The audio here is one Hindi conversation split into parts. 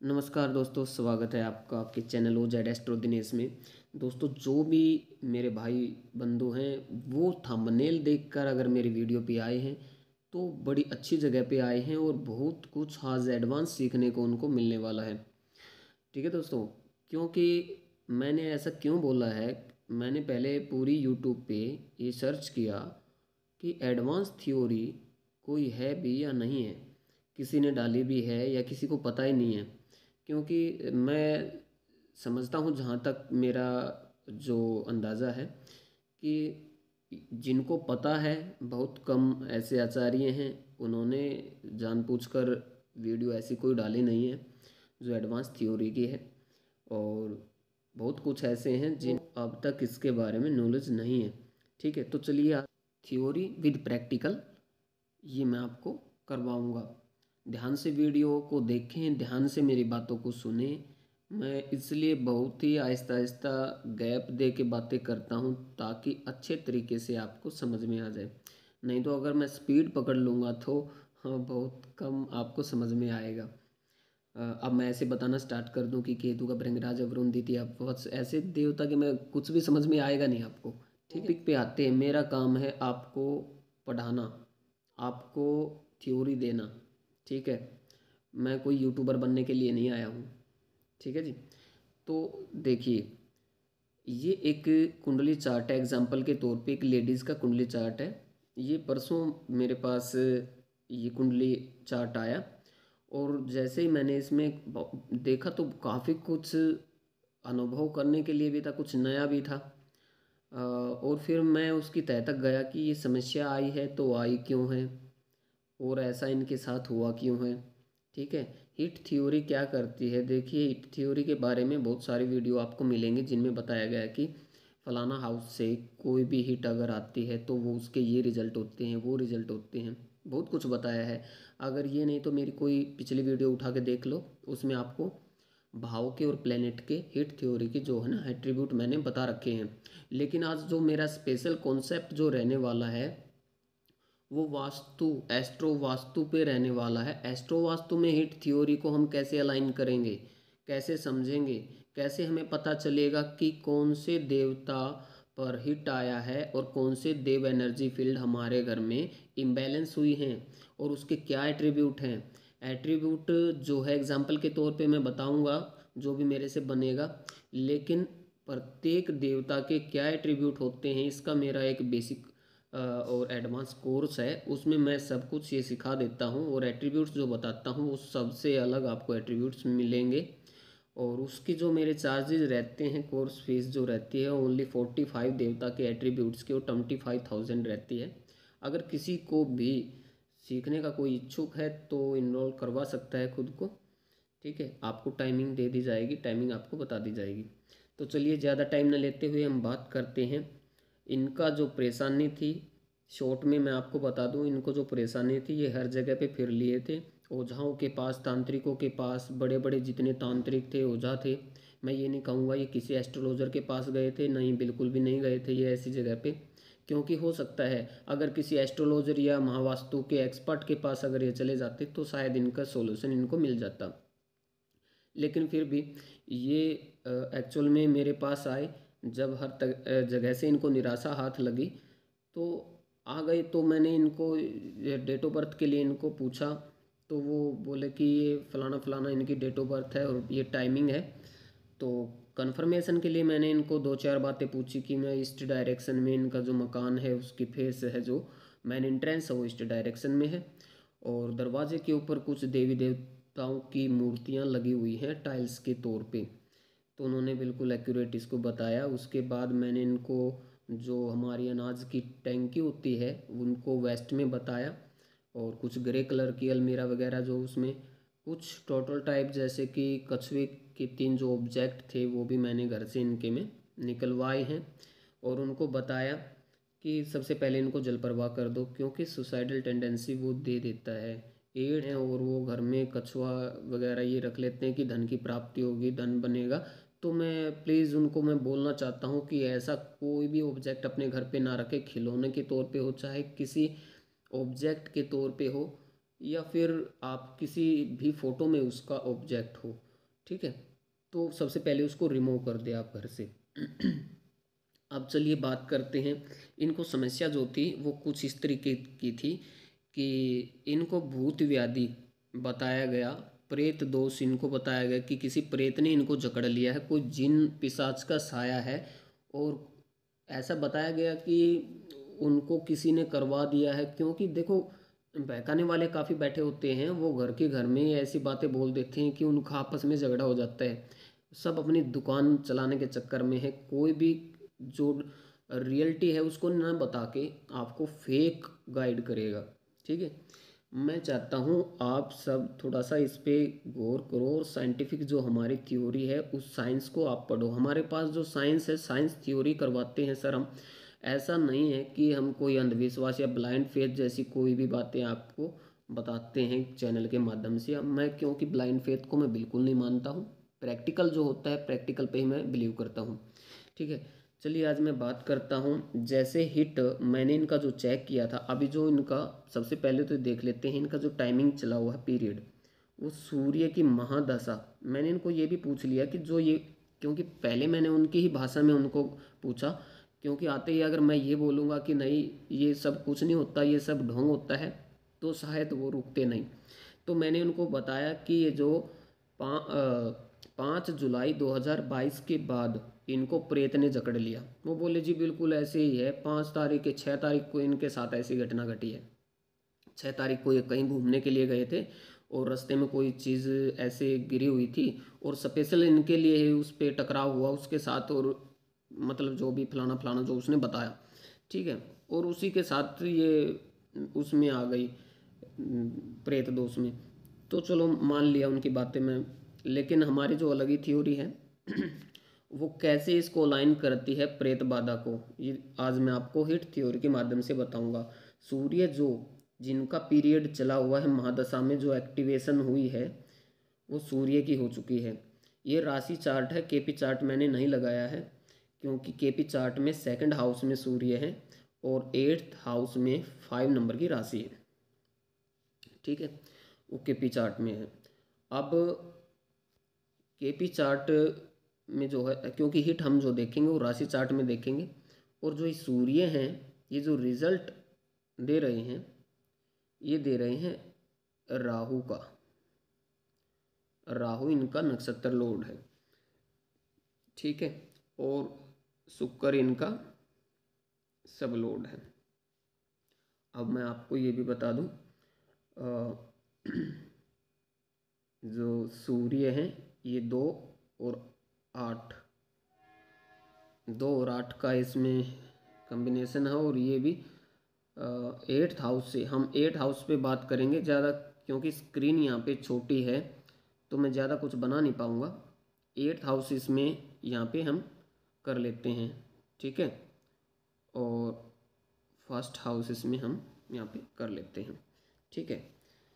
नमस्कार दोस्तों, स्वागत है आपका आपके channel O Z astro Dinesh में। दोस्तों, जो भी मेरे भाई बंधु हैं वो थंबनेल देखकर अगर मेरी वीडियो पे आए हैं तो बड़ी अच्छी जगह पे आए हैं और बहुत कुछ आज एडवांस सीखने को उनको मिलने वाला है। ठीक है दोस्तों, क्योंकि मैंने ऐसा क्यों बोला है, मैंने पहले पूरी यूट्यूब पे ये सर्च किया कि एडवांस थ्योरी कोई है भी या नहीं है, किसी ने डाली भी है या किसी को पता ही नहीं है। क्योंकि मैं समझता हूँ, जहाँ तक मेरा जो अंदाज़ा है, कि जिनको पता है बहुत कम ऐसे आचार्य हैं, उन्होंने जानबूझकर वीडियो ऐसी कोई डाली नहीं है जो एडवांस थ्योरी की है। और बहुत कुछ ऐसे हैं जिन अब तक इसके बारे में नॉलेज नहीं है। ठीक है, तो चलिए थ्योरी विद प्रैक्टिकल ये मैं आपको करवाऊंगा। ध्यान से वीडियो को देखें, ध्यान से मेरी बातों को सुने। मैं इसलिए बहुत ही आहिस्ता आहिस्ता गैप दे के बातें करता हूँ ताकि अच्छे तरीके से आपको समझ में आ जाए। नहीं तो अगर मैं स्पीड पकड़ लूँगा तो हाँ, बहुत कम आपको समझ में आएगा। अब मैं ऐसे बताना स्टार्ट कर दूं कि केतु का भृंगराज वरुण द्वितीय, बहुत ऐसे देवता के मैं कुछ भी समझ में आएगा नहीं आपको। ठीक पे आते हैं, मेरा काम है आपको पढ़ाना, आपको थ्योरी देना। ठीक है, मैं कोई यूट्यूबर बनने के लिए नहीं आया हूँ। ठीक है जी। तो देखिए, ये एक कुंडली चार्ट है, एग्जाम्पल के तौर पे एक लेडीज़ का कुंडली चार्ट है। ये परसों मेरे पास ये कुंडली चार्ट आया और जैसे ही मैंने इसमें देखा तो काफ़ी कुछ अनुभव करने के लिए भी था, कुछ नया भी था। और फिर मैं उसकी तह तक गया कि ये समस्या आई है तो आई क्यों है और ऐसा इनके साथ हुआ क्यों है। ठीक है, हिट थ्योरी क्या करती है, देखिए हिट थ्योरी के बारे में बहुत सारी वीडियो आपको मिलेंगे जिनमें बताया गया है कि फलाना हाउस से कोई भी हिट अगर आती है तो वो उसके ये रिजल्ट होते हैं, वो रिजल्ट होते हैं, बहुत कुछ बताया है। अगर ये नहीं तो मेरी कोई पिछली वीडियो उठा के देख लो, उसमें आपको भाव के और प्लेनेट के हिट थ्योरी की जो है ना एट्रीब्यूट मैंने बता रखे हैं। लेकिन आज जो मेरा स्पेशल कॉन्सेप्ट जो रहने वाला है वो वास्तु, एस्ट्रो वास्तु पे रहने वाला है। एस्ट्रो वास्तु में हिट थ्योरी को हम कैसे अलाइन करेंगे, कैसे समझेंगे, कैसे हमें पता चलेगा कि कौन से देवता पर हिट आया है और कौन से देव एनर्जी फील्ड हमारे घर में इम्बैलेंस हुई हैं और उसके क्या एट्रीब्यूट हैं। एट्रीब्यूट जो है एग्जाम्पल के तौर पे मैं बताऊंगा जो भी मेरे से बनेगा, लेकिन प्रत्येक देवता के क्या एट्रीब्यूट होते हैं इसका मेरा एक बेसिक और एडवांस कोर्स है, उसमें मैं सब कुछ ये सिखा देता हूँ और एट्रीब्यूट्स जो बताता हूँ वो सबसे अलग आपको एट्रीब्यूट्स मिलेंगे। और उसकी जो मेरे चार्जेज रहते हैं, कोर्स फीस जो रहती है ओनली 45 देवता के एट्रीब्यूट्स की और 25,000 रहती है। अगर किसी को भी सीखने का कोई इच्छुक है तो इनरोल करवा सकता है खुद को। ठीक है, आपको टाइमिंग दे दी जाएगी, टाइमिंग आपको बता दी जाएगी। तो चलिए ज़्यादा टाइम न लेते हुए हम बात करते हैं। इनका जो परेशानी थी, शॉर्ट में मैं आपको बता दूं, इनको जो परेशानी थी ये हर जगह पे फिर लिए थे, ओझाओं के पास, तांत्रिकों के पास, बड़े बड़े जितने तांत्रिक थे, ओझा थे। मैं ये नहीं कहूँगा ये किसी एस्ट्रोलॉजर के पास गए थे, नहीं, बिल्कुल भी नहीं गए थे ये ऐसी जगह पे। क्योंकि हो सकता है अगर किसी एस्ट्रोलॉजर या महावास्तु के एक्सपर्ट के पास अगर ये चले जाते तो शायद इनका सॉल्यूशन इनको मिल जाता। लेकिन फिर भी ये एक्चुअल में मेरे पास आए, जब हर जगह से इनको निराशा हाथ लगी तो आ गए। तो मैंने इनको डेट ऑफ बर्थ के लिए इनको पूछा तो वो बोले कि ये फलाना फलाना इनकी डेट ऑफ बर्थ है और ये टाइमिंग है। तो कंफर्मेशन के लिए मैंने इनको दो चार बातें पूछी कि मैं ईस्ट डायरेक्शन में इनका जो मकान है उसकी फेस है, जो मेन एंट्रेंस है वो ईस्ट डायरेक्शन में है और दरवाजे के ऊपर कुछ देवी देवताओं की मूर्तियां लगी हुई हैं टाइल्स के तौर पे। तो उन्होंने बिल्कुल एक्यूरेट इसको बताया। उसके बाद मैंने इनको जो हमारी अनाज की टैंकी होती है उनको वेस्ट में बताया और कुछ ग्रे कलर की अलमीरा वगैरह जो उसमें कुछ टोटल टाइप जैसे कि कछुए के तीन जो ऑब्जेक्ट थे वो भी मैंने घर से इनके में निकलवाए हैं। और उनको बताया कि सबसे पहले इनको जल प्रवाह कर दो क्योंकि सुसाइडल टेंडेंसी वो दे देता है। एड है और वो घर में कछुआ वगैरह ये रख लेते हैं कि धन की प्राप्ति होगी, धन बनेगा। तो मैं प्लीज़ उनको मैं बोलना चाहता हूँ कि ऐसा कोई भी ऑब्जेक्ट अपने घर पे ना रखे, खिलौने के तौर पे हो चाहे किसी ऑब्जेक्ट के तौर पे हो या फिर आप किसी भी फ़ोटो में उसका ऑब्जेक्ट हो, ठीक है। तो सबसे पहले उसको रिमूव कर दे आप घर से। अब चलिए बात करते हैं। इनको समस्या जो थी वो कुछ इस तरीके की थी कि इनको भूत व्याधि बताया गया, प्रेत दोष इनको बताया गया कि किसी प्रेत ने इनको जकड़ लिया है, कोई जिन पिशाच का साया है। और ऐसा बताया गया कि उनको किसी ने करवा दिया है, क्योंकि देखो बहकाने वाले काफ़ी बैठे होते हैं, वो घर के घर में ही ऐसी बातें बोल देते हैं कि उनका आपस में झगड़ा हो जाता है। सब अपनी दुकान चलाने के चक्कर में है, कोई भी जो रियलिटी है उसको ना बता के आपको फेक गाइड करेगा। ठीक है। मैं चाहता हूँ आप सब थोड़ा सा इस पे गौर करो और साइंटिफिक जो हमारी थ्योरी है उस साइंस को आप पढ़ो। हमारे पास जो साइंस है, साइंस थ्योरी करवाते हैं सर हम। ऐसा नहीं है कि हम कोई अंधविश्वास या ब्लाइंड फेथ जैसी कोई भी बातें आपको बताते हैं चैनल के माध्यम से। अब मैं क्योंकि ब्लाइंड फेथ को मैं बिल्कुल नहीं मानता हूँ, प्रैक्टिकल जो होता है प्रैक्टिकल पे ही मैं बिलीव करता हूँ। ठीक है। चलिए आज मैं बात करता हूँ। जैसे हिट मैंने इनका जो चेक किया था, अभी जो इनका सबसे पहले तो देख लेते हैं इनका जो टाइमिंग चला हुआ है पीरियड, वो सूर्य की महादशा। मैंने इनको ये भी पूछ लिया कि जो ये, क्योंकि पहले मैंने उनकी ही भाषा में उनको पूछा, क्योंकि आते ही अगर मैं ये बोलूँगा कि नहीं ये सब कुछ नहीं होता, ये सब ढोंग होता है, तो शायद वो रुकते नहीं। तो मैंने उनको बताया कि ये जो 5 जुलाई 2022 के बाद इनको प्रेत ने जकड़ लिया। वो बोले जी बिल्कुल ऐसे ही है, 5 तारीख के 6 तारीख को इनके साथ ऐसी घटना घटी है। 6 तारीख को ये कहीं घूमने के लिए गए थे और रास्ते में कोई चीज़ ऐसे गिरी हुई थी और स्पेशल इनके लिए ही उस पर टकराव हुआ उसके साथ, और मतलब जो भी फलाना फलाना जो उसने बताया। ठीक है। और उसी के साथ ये उसमें आ गई प्रेत दोष में। तो चलो मान लिया उनकी बातें मैं, लेकिन हमारी जो अलग ही थ्योरी है वो कैसे इसको अलाइन करती है प्रेत बाधा को, ये आज मैं आपको हिट थ्योरी के माध्यम से बताऊंगा। सूर्य जो जिनका पीरियड चला हुआ है महादशा में, जो एक्टिवेशन हुई है वो सूर्य की हो चुकी है। ये राशि चार्ट है, केपी चार्ट मैंने नहीं लगाया है, क्योंकि केपी चार्ट में सेकंड हाउस में सूर्य है और 8th हाउस में 5 नंबर की राशि है। ठीक है। वो केपी चार्ट में है। अब केपी चार्ट में जो है, क्योंकि हिट हम जो देखेंगे वो राशि चार्ट में देखेंगे, और जो ये सूर्य हैं ये जो रिजल्ट दे रहे हैं ये दे रहे हैं राहु का। राहु इनका नक्षत्र लोड है। ठीक है। और शुक्र इनका सब लोड है। अब मैं आपको ये भी बता दूं, जो सूर्य हैं ये 2 और 8, 2 और 8 का इसमें कॉम्बिनेशन है, और ये भी 8th हाउस से, हम 8th हाउस पे बात करेंगे ज़्यादा, क्योंकि स्क्रीन यहाँ पे छोटी है तो मैं ज़्यादा कुछ बना नहीं पाऊँगा। 8th हाउस इसमें यहाँ पे हम कर लेते हैं। ठीक है। और फर्स्ट हाउस इसमें हम यहाँ पे कर लेते हैं। ठीक है।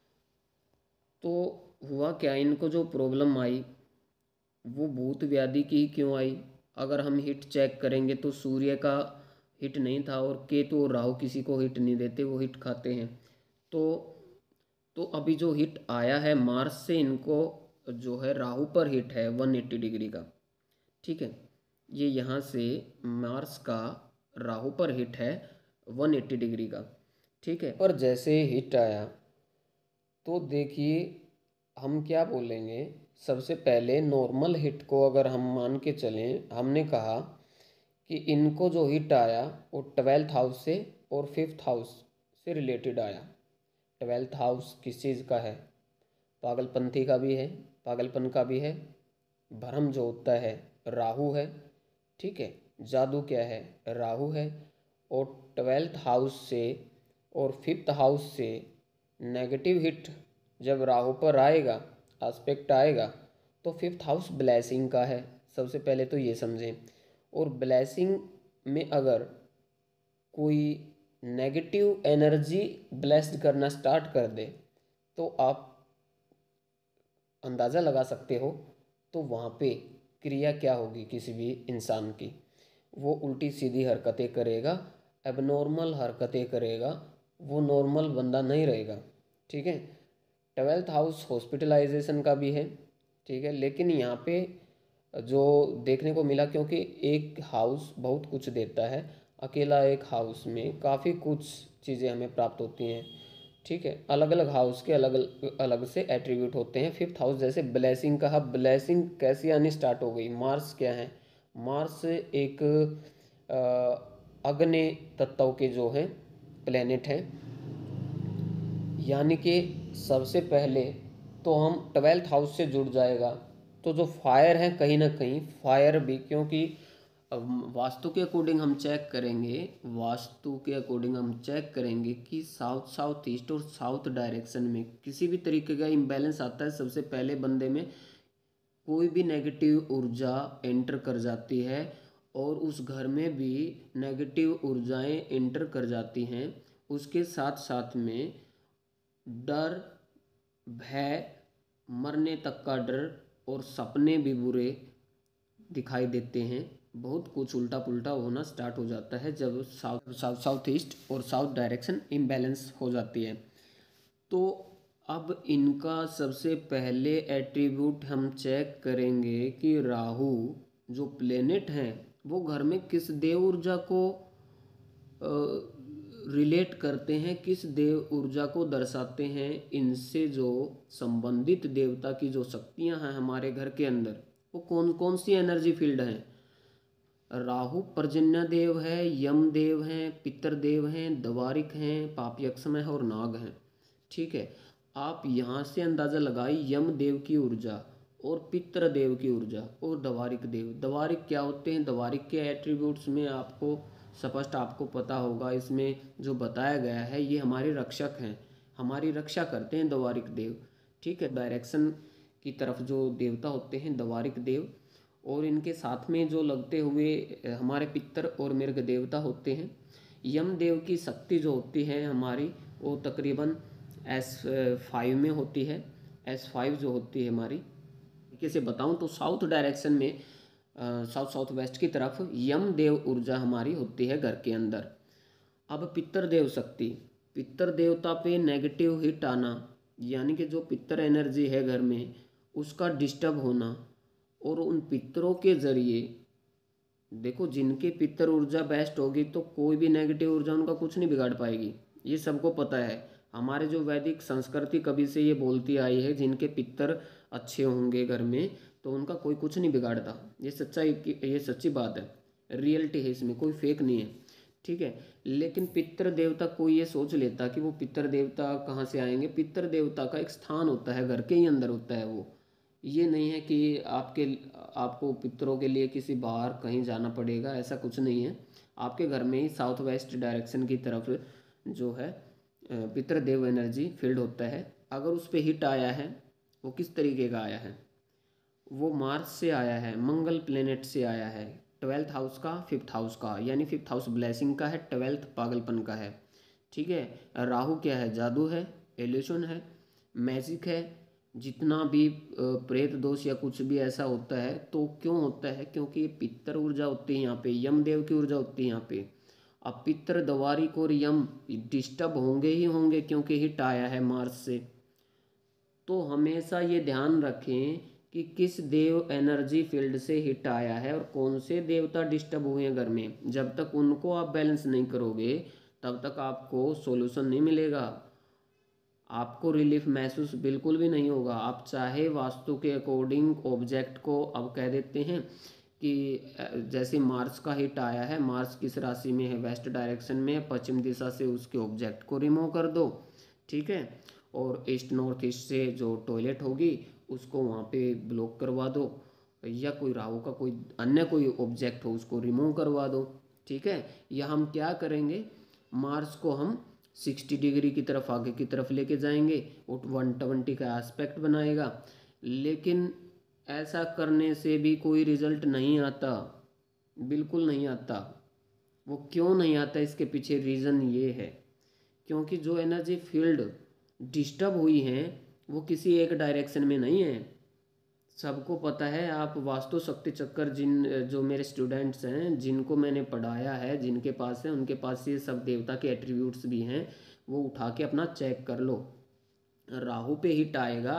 तो हुआ क्या, इनको जो प्रॉब्लम आई वो भूत व्याधि की ही क्यों आई। अगर हम हिट चेक करेंगे तो सूर्य का हिट नहीं था, और केतु और राहु किसी को हिट नहीं देते, वो हिट खाते हैं। तो तो अभी जो हिट आया है मार्स से, इनको जो है राहु पर हिट है 180 डिग्री का। ठीक है। ये यहाँ से मार्स का राहु पर हिट है 180 डिग्री का। ठीक है। और जैसे हिट आया तो देखिए हम क्या बोलेंगे। सबसे पहले नॉर्मल हिट को अगर हम मान के चलें, हमने कहा कि इनको जो हिट आया वो 12th हाउस से और 5th हाउस से रिलेटेड आया। 12th हाउस किस चीज़ का है, पागलपंथी का भी है, पागलपन का भी है। भ्रम जो होता है राहु है। ठीक है। जादू क्या है, राहु है। और 12th हाउस से और 5th हाउस से नेगेटिव हिट जब राहु पर आएगा, एस्पेक्ट आएगा, तो 5th हाउस ब्लेसिंग का है। सबसे पहले तो ये समझें। और ब्लेसिंग में अगर कोई नेगेटिव एनर्जी ब्लेस्ड करना स्टार्ट कर दे तो आप अंदाज़ा लगा सकते हो तो वहाँ पे क्रिया क्या होगी किसी भी इंसान की। वो उल्टी सीधी हरकतें करेगा, एबनॉर्मल हरकतें करेगा, वो नॉर्मल बंदा नहीं रहेगा। ठीक है। 12th हाउस हॉस्पिटलाइजेशन का भी है। ठीक है। लेकिन यहाँ पे जो देखने को मिला, क्योंकि एक हाउस बहुत कुछ देता है, अकेला एक हाउस में काफ़ी कुछ चीज़ें हमें प्राप्त होती हैं। ठीक है, अलग अलग हाउस के अलग अलग से एट्रीब्यूट होते हैं। फिफ्थ हाउस जैसे ब्लेसिंग कहा, ब्लेसिंग कैसी आनी स्टार्ट हो गई। मार्स क्या है, मार्स एक अग्नि तत्व के जो हैं प्लेनेट हैं, यानी कि सबसे पहले तो हम 12th हाउस से जुड़ जाएगा। तो जो फायर है कहीं ना कहीं फायर भी, क्योंकि वास्तु के अकॉर्डिंग हम चेक करेंगे, वास्तु के अकॉर्डिंग हम चेक करेंगे कि साउथ साउथ ईस्ट और साउथ डायरेक्शन में किसी भी तरीके का इम्बैलेंस आता है, सबसे पहले बंदे में कोई भी नेगेटिव ऊर्जा एंटर कर जाती है, और उस घर में भी नेगेटिव ऊर्जाएं एंटर कर जाती हैं। उसके साथ साथ में डर, भय, मरने तक का डर, और सपने भी बुरे दिखाई देते हैं। बहुत कुछ उल्टा पुल्टा होना स्टार्ट हो जाता है जब साउथ ईस्ट और साउथ डायरेक्शन इम्बैलेंस हो जाती है। तो अब इनका सबसे पहले एट्रीब्यूट हम चेक करेंगे कि राहु जो प्लेनेट है वो घर में किस देव ऊर्जा को रिलेट करते हैं, किस देव ऊर्जा को दर्शाते हैं। इनसे जो संबंधित देवता की जो शक्तियां हैं हमारे घर के अंदर, वो कौन कौन सी एनर्जी फील्ड हैं। राहु पर्जन्य देव है, यम देव हैं, पितर देव हैं, दवारिक हैं, पापयक्षम है और नाग हैं। ठीक है, आप यहाँ से अंदाज़ा लगाइए यम देव की ऊर्जा और पितर देव की ऊर्जा और दवारिक देव। दवारिक क्या होते हैं, दवारिक के एट्रीब्यूट्स में आपको स्पष्ट आपको पता होगा, इसमें जो बताया गया है ये हमारे रक्षक हैं, हमारी रक्षा करते हैं दवारिक देव। ठीक है, डायरेक्शन की तरफ जो देवता होते हैं दवारिक देव, और इनके साथ में जो लगते हुए हमारे पितर और मृग देवता होते हैं। यम देव की शक्ति जो होती है हमारी, वो तकरीबन S5 में होती है। S5 जो होती है हमारी, तरीके से बताऊं तो साउथ डायरेक्शन में साउथ साउथ वेस्ट की तरफ यम देव ऊर्जा हमारी होती है घर के अंदर। अब पितर देव शक्ति, पितर देवता पे नेगेटिव हिट आना, यानी कि जो पितर एनर्जी है घर में उसका डिस्टर्ब होना, और उन पितरों के जरिए देखो जिनके पितर ऊर्जा बेस्ट होगी तो कोई भी नेगेटिव ऊर्जा उनका कुछ नहीं बिगाड़ पाएगी, ये सबको पता है। हमारे जो वैदिक संस्कृति कभी से ये बोलती आई है, जिनके पितर अच्छे होंगे घर में तो उनका कोई कुछ नहीं बिगाड़ता। ये सच्चाई की, ये सच्ची बात है, रियलिटी है, इसमें कोई फेक नहीं है। ठीक है, लेकिन पितर देवता कोई ये सोच लेता कि वो पितर देवता कहाँ से आएंगे। पितर देवता का एक स्थान होता है, घर के ही अंदर होता है वो। ये नहीं है कि आपको पितरों के लिए किसी बाहर कहीं जाना पड़ेगा, ऐसा कुछ नहीं है। आपके घर में ही साउथ वेस्ट डायरेक्शन की तरफ जो है पितर देव एनर्जी फील्ड होता है। अगर उस पर हिट आया है, वो किस तरीके का आया है, वो मार्स से आया है, मंगल प्लेनेट से आया है, 12th हाउस का, 5th हाउस का, यानी 5th हाउस ब्लेसिंग का है, 12th पागलपन का है। ठीक है, राहु क्या है, जादू है, एल्यूशन है, मैजिक है। जितना भी प्रेत दोष या कुछ भी ऐसा होता है तो क्यों होता है, क्योंकि ये पितर ऊर्जा होती है यहाँ पे, यम देव की ऊर्जा होती है यहाँ पे। अब पितर दवारिक और यम डिस्टर्ब होंगे ही होंगे क्योंकि हिट आया है मार्स से। तो हमेशा ये ध्यान रखें कि किस देव एनर्जी फील्ड से हिट आया है और कौन से देवता डिस्टर्ब हुए हैं घर में। जब तक उनको आप बैलेंस नहीं करोगे तब तक आपको सॉल्यूशन नहीं मिलेगा, आपको रिलीफ महसूस बिल्कुल भी नहीं होगा। आप चाहे वास्तु के अकॉर्डिंग ऑब्जेक्ट को अब कह देते हैं कि जैसे मार्स का हिट आया है, मार्स किस राशि में है, वेस्ट डायरेक्शन में है, पश्चिम दिशा से उसके ऑब्जेक्ट को रिमूव कर दो। ठीक है, और ईस्ट नॉर्थ ईस्ट से जो टॉयलेट होगी उसको वहाँ पे ब्लॉक करवा दो, या कोई राहु का कोई अन्य कोई ऑब्जेक्ट हो उसको रिमूव करवा दो। ठीक है, या हम क्या करेंगे, मार्स को हम 60 डिग्री की तरफ आगे की तरफ लेके जाएंगे, और 120 का एस्पेक्ट बनाएगा। लेकिन ऐसा करने से भी कोई रिजल्ट नहीं आता, बिल्कुल नहीं आता। वो क्यों नहीं आता, इसके पीछे रीज़न ये है क्योंकि जो एनर्जी फील्ड डिस्टर्ब हुई हैं वो किसी एक डायरेक्शन में नहीं है। सबको पता है, आप वास्तु शक्ति चक्कर जिन जो मेरे स्टूडेंट्स हैं जिनको मैंने पढ़ाया है, जिनके पास है उनके पास ये सब देवता के एट्रीब्यूट्स भी हैं, वो उठा के अपना चेक कर लो। राहु पे हिट आएगा,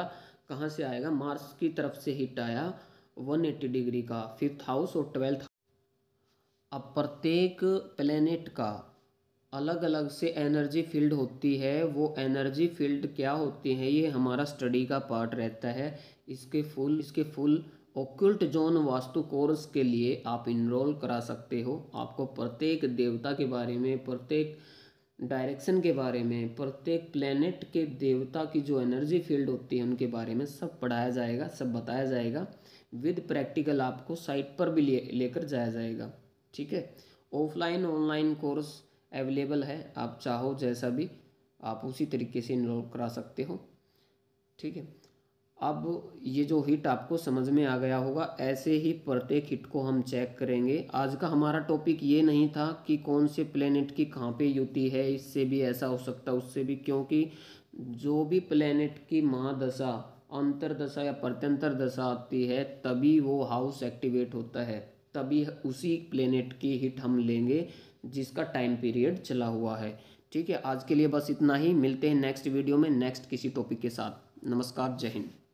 कहाँ से आएगा, मार्स की तरफ से हिट आया 180 डिग्री का, 5th हाउस और 12th। अब प्रत्येक प्लेनेट का अलग अलग से एनर्जी फील्ड होती है, वो एनर्जी फील्ड क्या होती है ये हमारा स्टडी का पार्ट रहता है। इसके full occult zone vastu course के लिए आप इनरोल करा सकते हो। आपको प्रत्येक देवता के बारे में, प्रत्येक डायरेक्शन के बारे में, प्रत्येक प्लेनेट के देवता की जो एनर्जी फील्ड होती है उनके बारे में सब पढ़ाया जाएगा, सब बताया जाएगा। विद प्रैक्टिकल आपको साइट पर भी लेकर जाया जाएगा। ठीक है, ऑफलाइन ऑनलाइन कोर्स अवेलेबल है, आप चाहो जैसा भी आप उसी तरीके से इनरोल करा सकते हो। ठीक है, अब ये जो हिट आपको समझ में आ गया होगा, ऐसे ही प्रत्येक हिट को हम चेक करेंगे। आज का हमारा टॉपिक ये नहीं था कि कौन से प्लेनेट की कहाँ पे युति है, इससे भी ऐसा हो सकता है उससे भी, क्योंकि जो भी प्लेनेट की महादशा, अंतरदशा या प्रत्यंतर दशा आती है तभी वो हाउस एक्टिवेट होता है, तभी उसी प्लेनेट की हिट हम लेंगे जिसका टाइम पीरियड चला हुआ है। ठीक है, आज के लिए बस इतना ही, मिलते हैं नेक्स्ट वीडियो में नेक्स्ट किसी टॉपिक के साथ। नमस्कार, जय हिंद।